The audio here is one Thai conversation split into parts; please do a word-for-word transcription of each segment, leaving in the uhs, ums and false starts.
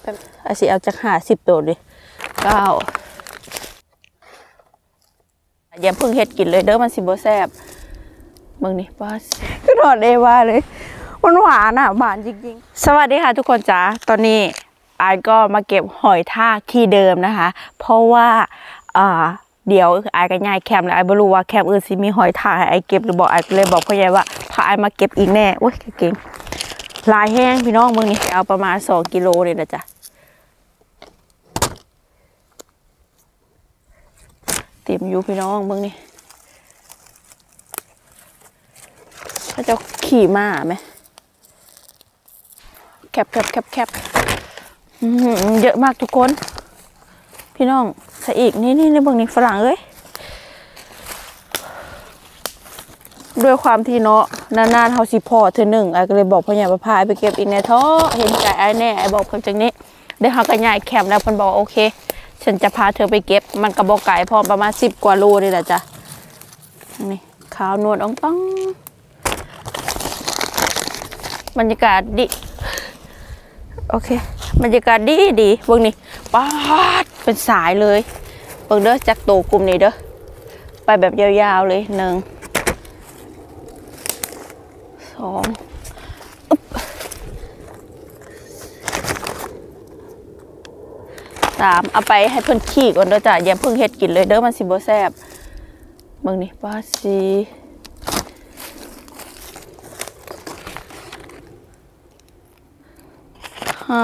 กันอาสิเอาจากห้าสิบตัวดิเก้าอย่าเพิ่งเฮ็ดกินเลยเด้อมันสิบ่แซ่บเบิ่งนี่ป้าก็นอนเอว่าเลยมันหวานอ่ะหวานจริงๆสวัสดีค่ะทุกคนจ๋าตอนนี้อายก็มาเก็บหอยทากที่เดิมนะคะเพราะว่าอ่าเดี๋ยวอายก็ย้ายแคมป์แล้วอายบ่รู้ว่าแคมป์อื่นสิมีหอยทากให้อายเก็บหรือบ่อายเลยบอกพ่อใหญ่ว่าพาอายมาเก็บอีกแน่โอ้ยเก่งลายแห้งพี่น้องเบิ่งนี่เอาประมาณสองกิโลเลยนะจ๊ะเต็มอยู่พี่น้องเบิ่งนี่เขาจะขี่ม้าไหมแคบแคบแคบแคบเยอะมากทุกคนพี่น้องใส่อีกนี่นี่ในเบิ่งนี่ฝรั่งเอ้ยด้วยความที่เนาะนานๆเฮาสิพอเธอหนึ่งไอ้ก็เลยบอกพ่อใหญ่ว่าพาไปเก็บอีกในท้อเห็นใจไอ้แน่ไอ้บอกเพิ่นจังนี้ได้เฮาก็ย้ายแคมป์แล้วเพิ่นบอกโอเคฉันจะพาเธอไปเก็บมันก็บ่ไกลพอประมาณสิบกว่าโลนี่แหละจ้ะนี่ขาวนวลอ่องต้องบรรยากาศดีโอเคบรรยากาศดีดีเบิ่งนี่ป๊าดเป็นสายเลยเบิ่งเด้อจากโตกลุ่มนี้เด้อไปแบบยาวๆเลยหนึ่งสองสามเอาไปให้เพิ่นขี้ก่อนเด้อจ้ะอย่าเพิ่งเฮ็ดกินเลยเด้อมันสิบ่แซ่บเบิ่งนี่ป้าสิห้า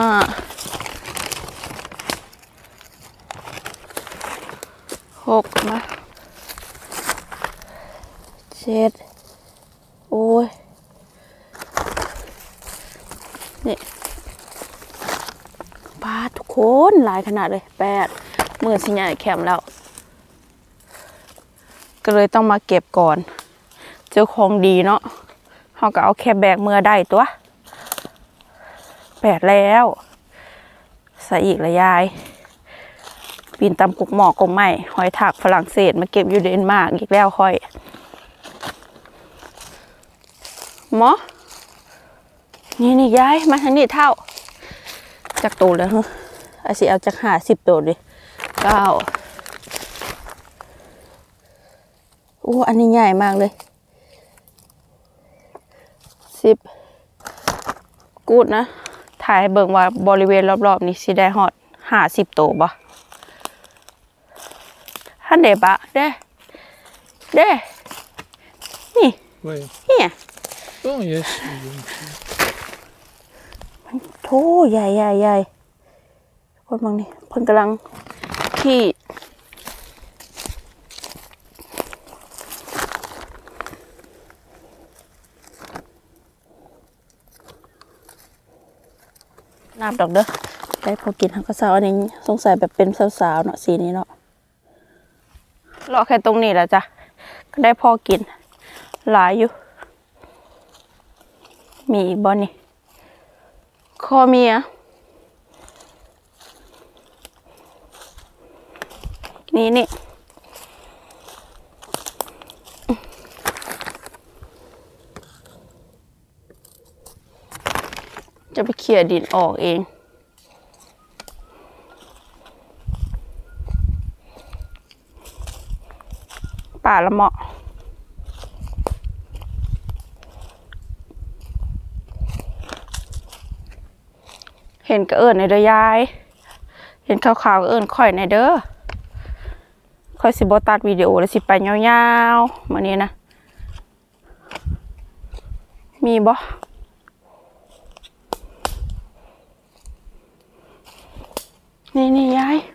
หกมาเจ็ดโอ้ยนี่ปลาทุกคนหลายขนาดเลยแปดมือสิใหญ่แคมแล้วก็เลยต้องมาเก็บก่อนเจอของดีเนาะเขาก็เอาแค่แบกเมื่อได้ตัวแปดแล้วใส่อีกละยายปีนตำกุกหมอกกงใหม่หอยทากฝรั่งเศสมาเก็บอยู่เดนมาร์กอีกแล้วค่อยหมอนี่นี่ยายมาทางนี้เท่าจากโตแล้วฮะอาสิเอาจากห้าสิบโตดิเก้าโอ้อันนี้ใหญ่มากเลยสิบกูดนะถ่ายเบิ่งว่าบริเวณรอบๆนี้สิได้ฮอดห้าสิบโตบ่ฮันเดบะเด้เด้นี่เนี่ยโอ้ยโธ่ใหญ่ใหญ่ใหญ่คนบางนี่เพิ่นกำลังที่น้ำดอกเด้อได้พอกินทั้งกระเซาอันนี้สงสัยแบบเป็นสาวๆเนาะสีนี้เนาะรอแค่ตรงนี้แหละจ้ะก็ได้พอกินหลายอยู่มีอีกบอนี่คอเมียนี่นี่จะไปเขี่ยดินออกเองป่าละเหมาะเห็นกระเอิญในเด้อยายเห็นขาวๆกระเอิญค่อยในเด้อค่อยสิบตัดวิดีโอแล้วสิไปยาวๆมื้อนี้นะมีบ่นี่นี่ยาย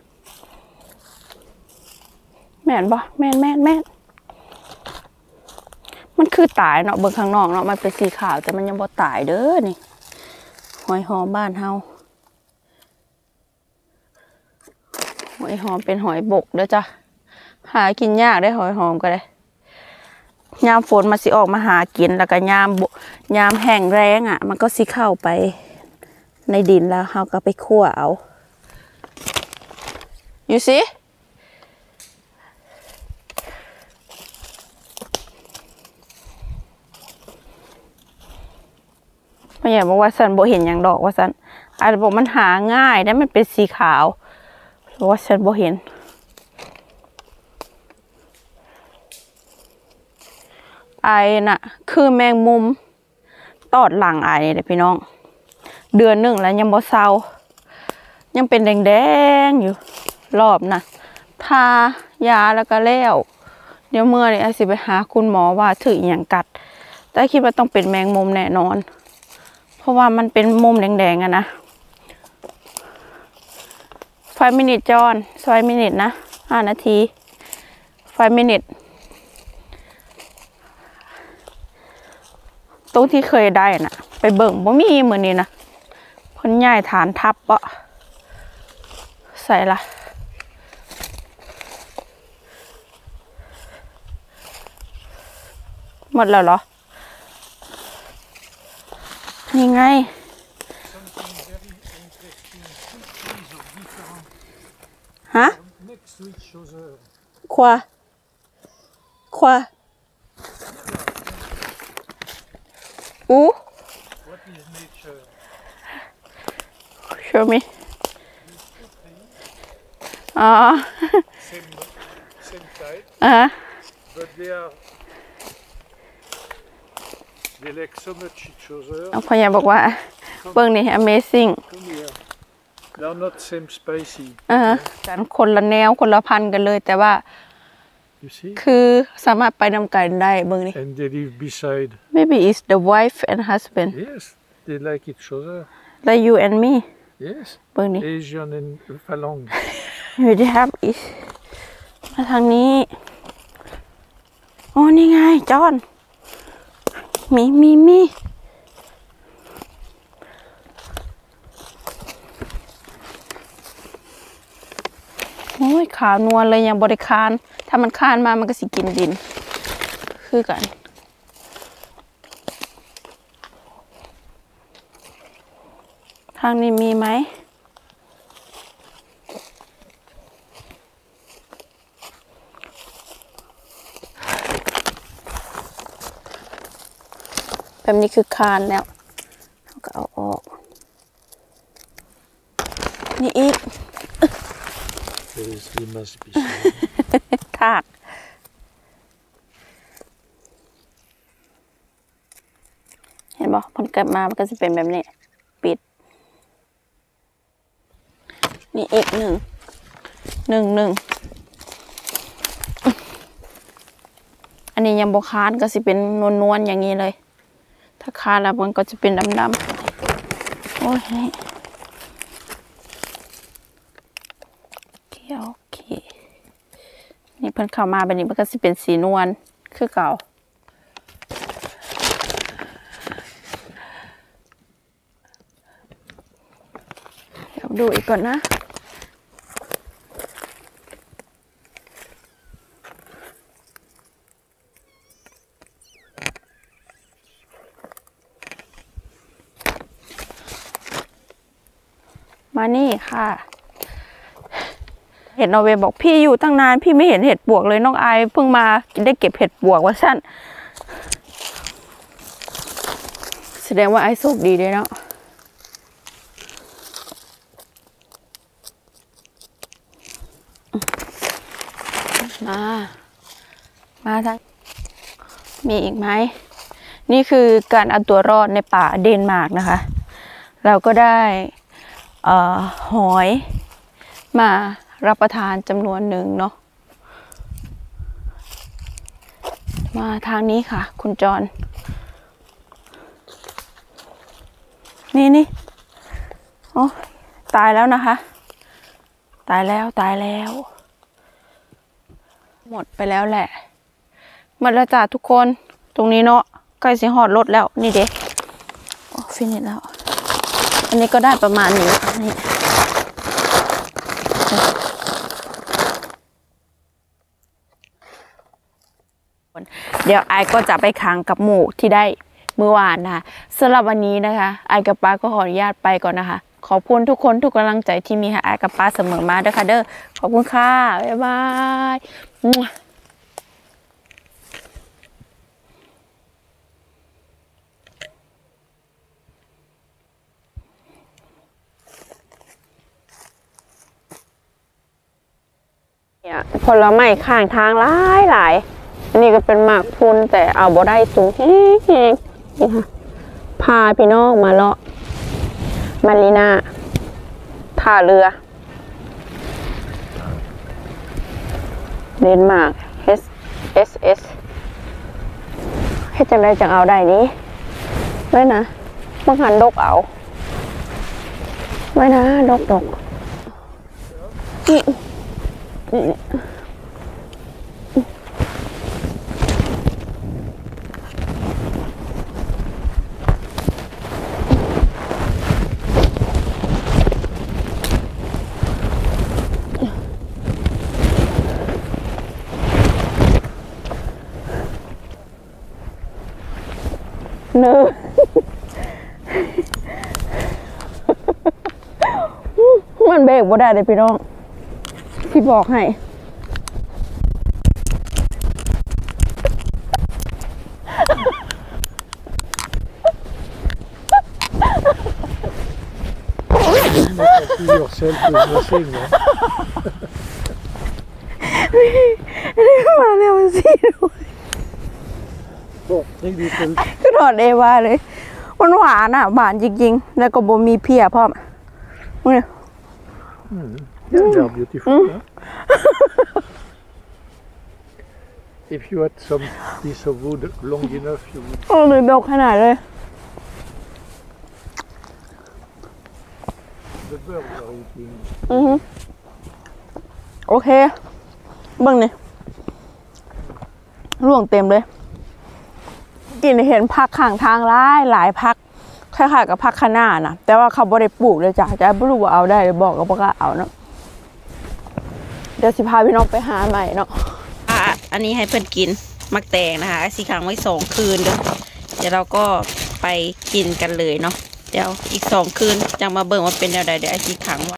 แม่นบ่แม่นแม่นแม่นมันคือตายเนาะเบิ่งข้างนอกเนาะมันเป็นสีขาวแต่มันยังบ่ตายเด้อนี่หอยหอมบ้านเฮาหอยหอมเป็นหอยบกเด้อจ้ะหากินยากได้หอยหอมก็ได้ยามฝนมันสิออกมาหากินแล้วก็ยามยามแห้งแล้งอ่ะมันก็สิเข้าไปในดินแล้วเฮาก็ไปคั่วเอาอยู่สิพ่อใหญ่บอกว่าสันบ่เห็นอย่างดอกว่าสันอาจจะบอกมันหาง่ายได้มันเป็นสีขาวเพราะว่าฉันบ่เห็นไอ้น่ะคือแมงมุมตอดหลังไอ้เลยพี่น้องเดือนหนึ่งแล้วยังบ่เศร้ายังเป็นแดงๆอยู่รอบน่ะทายาแล้วก็แล้วเดี๋ยวเมื่อนี้ไอ้สิไปหาคุณหมอว่าถืออย่างกัดแต่คิดว่าต้องเป็นแมงมุมแน่นอนเพราะว่ามันเป็นมุมแดงๆอะนะไฟมินิทจอนไฟมินิทนะห้านาทีไฟมินิทตรงที่เคยได้น่ะไปเบิ่งบ่มีเหมือนนี้นะพ้นใหญ่ฐานทับปะใส่ละหมดแล้วเหรอนี่ไงฮะควาควาอู้ show me อ๋อ same same type อ่ะ but they are they like so much each other เอาพยาบอกว่าเบิ่งนี่ amazing come here they are not same spicy อ่ากันคนละแนวคนละพันกันเลยแต่ว่า you see คือสามารถไปนำกันได้เบิ่งนี่ and they live beside maybe it's the wife and husband yes they like each other like you and me yes เบิ่งนี่ Asian and Falang you have it มาทางนี้โอ้นี่ไงจอนมีมีมีโอ้ยขาวนวลเลยยังบริคานถ้ามันคานมามันก็สิกินดินคือกันทางนี้มีไหมแบบนี้คือคานแล้วเราก็เอาออกนี่อีก Yes, they must be ทากเห็นบอกมันกลับมามันก็จะเป็นแบบนี้ปิดนี่อีกหนึ่งหนึ่งหนึ่งอันนี้ยังบกคานก็จะเป็นนวลๆอย่างนี้เลยถ้าคานแล้วมันก็จะเป็นดำๆโอ้ยโอเคนี่เพิ่นเข้ามาแบบนี้มันก็จะเป็นสีนวลคือเก่าเดี๋ยวดูอีกก่อนนะมานี่ค่ะเห็นนอร์เวย์บอกพี่อยู่ตั้งนานพี่ไม่เห็นเห็ดปวกเลยน้องไอเพิ่งมาได้เก็บเห็ดปวกว่าสั้นแสดงว่าไอโชคดีเลยเนาะมามาทั้งมีอีกไหมนี่คือการเอาตัวรอดในป่าเดนมาร์กนะคะเราก็ได้เอ่อหอยมารับประทานจำนวนหนึ่งเนาะมาทางนี้ค่ะคุณจรนี่นี่โอ้ตายแล้วนะคะตายแล้วตายแล้วหมดไปแล้วแหละหมดแล้วจ้ะทุกคนตรงนี้เนาะใกล้สิหอดรถแล้วนี่เด็กโอ้ฟินิชแล้วอันนี้ก็ได้ประมาณนี้นี่เดี๋ยวไอก็จะไปค้างกับหมูที่ได้เมื่อวานนะคะสำหรับวันนี้นะคะไอกับป้าก็ขออนุญาตไปก่อนนะคะขอบคุณทุกคนทุกกำลังใจที่มีให้ไอกับป้าเสมอมาเด้อค่ะเด้อขอบคุณค่ะบ๊ายบายผลไม้ข้างทางหลายหลายอันนี้ก็เป็นหมากพุนแต่เอาบ่ได้สูงแห้งๆนี่ค่ะพาพี่น้องมาเลาะมารีนาท่าเรือเดนมาร์ก เอส เอส เอส ให้จังได้จังเอาได้นี้ไว้นะบางหันดกเอาไว้นะดกดกนี่นี่เนอมันเบรกบ่ได้เลยพี่น้องที่บอกให้มาเร็วสิก็ถอดเอวาเลยมันหวานอ่ะหวานจริงๆแล้วก็บ่มีเพียพ่อมมึงเนี่ย Mm. Yeah, they are beautiful. Mm. Huh? If you had some piece of wood long enough, you would. โอ้เลยดกขนาดเลย The birds are eating. อือฮึโอเคเบิ่งนี่ร่วงเต็มเลยกินเห็นผักข้างทางหลายหลายผักคล้ายๆกับผักคะน้านะแต่ว่าเขาบ่ได้ปลูกเลยจ้ะจะไม่รู้ว่าเอาได้หรือบอกก็บ่กล้าเอาเนาะเดี๋ยวสิพาพี่น้องไปหาใหม่เนาะอันนี้ให้เพื่อนกินมักแตงนะคะสีขังไว้สองคืนเดี๋ยวเดี๋ยวเราก็ไปกินกันเลยเนาะเดี๋ยวอีกสองคืนจะมาเบิ่งว่าเป็นแนวใดเดี๋ยวไอสีขัง